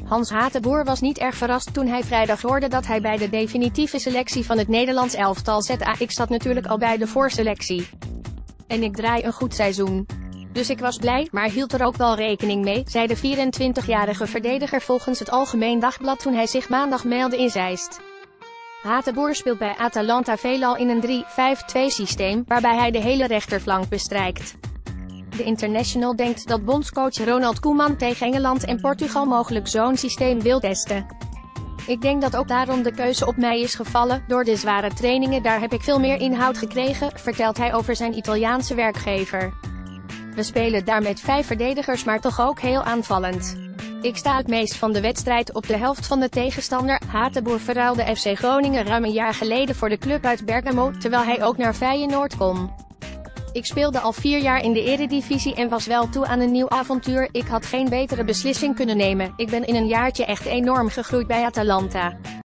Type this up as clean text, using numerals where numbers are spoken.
Hans Hatenboer was niet erg verrast toen hij vrijdag hoorde dat hij bij de definitieve selectie van het Nederlands elftal zat. Ik zat natuurlijk al bij de voorselectie. En ik draai een goed seizoen. Dus ik was blij, maar hield er ook wel rekening mee, zei de 24-jarige verdediger volgens het Algemeen Dagblad toen hij zich maandag meldde in Zeist. Hatenboer speelt bij Atalanta veelal in een 3-5-2 systeem, waarbij hij de hele rechterflank bestrijkt. De international denkt dat bondscoach Ronald Koeman tegen Engeland en Portugal mogelijk zo'n systeem wil testen. Ik denk dat ook daarom de keuze op mij is gevallen. Door de zware trainingen daar heb ik veel meer inhoud gekregen, vertelt hij over zijn Italiaanse werkgever. We spelen daar met 5 verdedigers maar toch ook heel aanvallend. Ik sta het meest van de wedstrijd op de helft van de tegenstander. Hatenboer verruilde FC Groningen ruim een jaar geleden voor de club uit Bergamo, terwijl hij ook naar Feyenoord kon. Ik speelde al 4 jaar in de Eredivisie en was wel toe aan een nieuw avontuur. Ik had geen betere beslissing kunnen nemen. Ik ben in een jaartje echt enorm gegroeid bij Atalanta.